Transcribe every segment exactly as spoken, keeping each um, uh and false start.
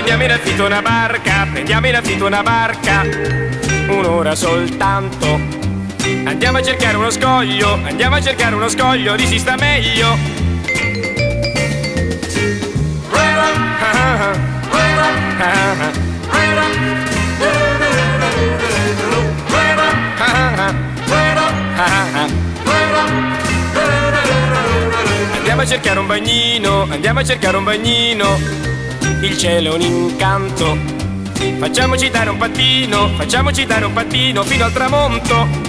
Prendiamo in affitto una barca, prendiamo in affitto una barca, un'ora soltanto. Andiamo a cercare uno scoglio, andiamo a cercare uno scoglio, lì si sta meglio. Andiamo a cercare un bagnino, andiamo a cercare un bagnino, il cielo è un incanto. Facciamoci dare un pattino, facciamoci dare un pattino fino al tramonto.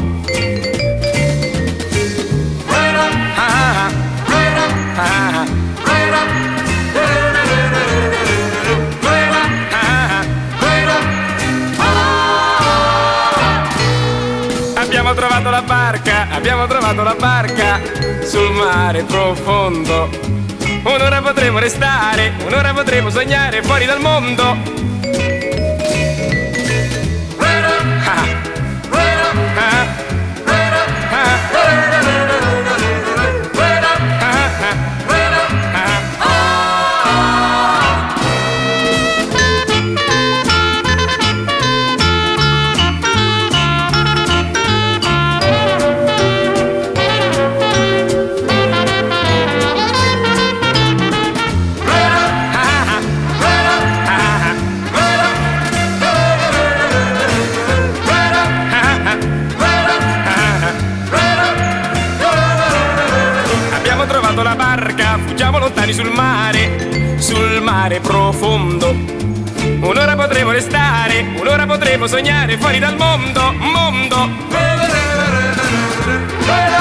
Abbiamo trovato la barca, abbiamo trovato la barca sul mare profondo. Un'ora potremo restare, un'ora potremo sognare fuori dal mondo. La barca, fuggiamo lontani sul mare, sul mare profondo. Un'ora potremo restare, un'ora potremo sognare fuori dal mondo, mondo.